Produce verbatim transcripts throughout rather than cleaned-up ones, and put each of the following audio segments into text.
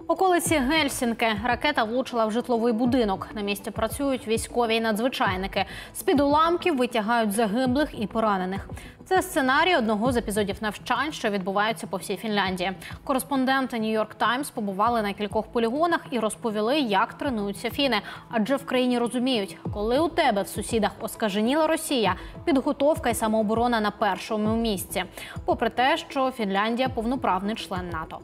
Околиці Гельсінки. Ракета влучила в житловий будинок. На місці працюють військові і надзвичайники. З-під уламків витягають загиблих і поранених. Це сценарій одного з епізодів навчань, що відбуваються по всій Фінляндії. Кореспонденти Нью-Йорк Таймс побували на кількох полігонах і розповіли, як тренуються фіни. Адже в країні розуміють, коли у тебе в сусідах оскаженіла Росія, підготовка і самооборона на першому місці. Попри те, що Фінляндія – повноправний член НАТО.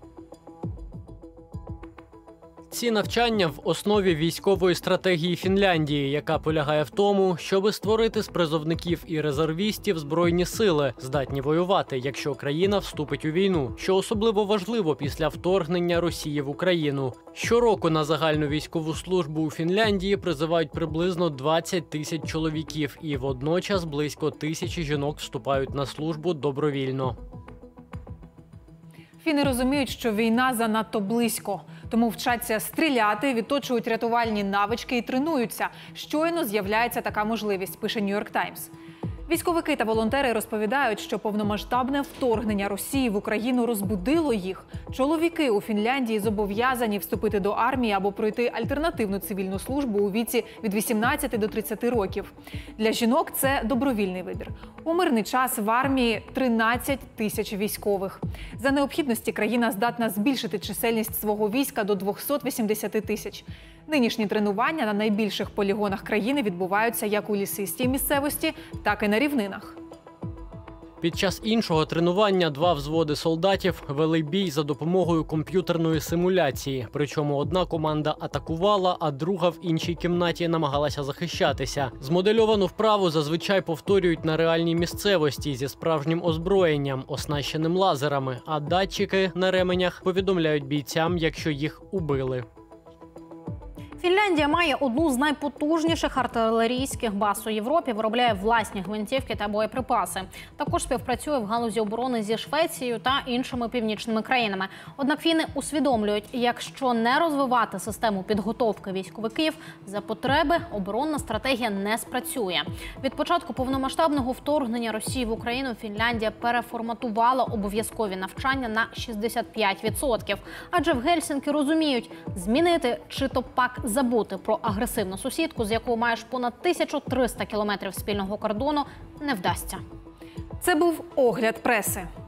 Ці навчання в основі військової стратегії Фінляндії, яка полягає в тому, щоби створити з призовників і резервістів збройні сили, здатні воювати, якщо країна вступить у війну, що особливо важливо після вторгнення Росії в Україну. Щороку на загальну військову службу у Фінляндії призивають приблизно двадцять тисяч чоловіків, і водночас близько тисячі жінок вступають на службу добровільно. Фіни розуміють, що війна занадто близько. Тому вчаться стріляти, відточують рятувальні навички і тренуються. Щойно з'являється така можливість, пише Нью-Йорк Таймс. Військовики та волонтери розповідають, що повномасштабне вторгнення Росії в Україну розбудило їх. Чоловіки у Фінляндії зобов'язані вступити до армії або пройти альтернативну цивільну службу у віці від вісімнадцяти до тридцяти років. Для жінок це добровільний вибір. У мирний час в армії тринадцять тисяч військових. За необхідності країна здатна збільшити чисельність свого війська до двохсот вісімдесяти тисяч. Нинішні тренування на найбільших полігонах країни відбуваються як у лісистій місцевості, так і на рівнинах. Під час іншого тренування два взводи солдатів вели бій за допомогою комп'ютерної симуляції. Причому одна команда атакувала, а друга в іншій кімнаті намагалася захищатися. Змодельовану вправу зазвичай повторюють на реальній місцевості зі справжнім озброєнням, оснащеним лазерами, а датчики на ременях повідомляють бійцям, якщо їх убили. Фінляндія має одну з найпотужніших артилерійських баз у Європі, виробляє власні гвинтівки та боєприпаси. Також співпрацює в галузі оборони зі Швецією та іншими північними країнами. Однак фіни усвідомлюють, якщо не розвивати систему підготовки військовиків, за потреби оборонна стратегія не спрацює. Від початку повномасштабного вторгнення Росії в Україну Фінляндія переформатувала обов'язкові навчання на шістдесят п'ять відсотків. Адже в Гельсінкі розуміють, змінити чи то пак забути про агресивну сусідку, з якою маєш понад тисячу триста кілометрів спільного кордону, не вдасться. Це був огляд преси.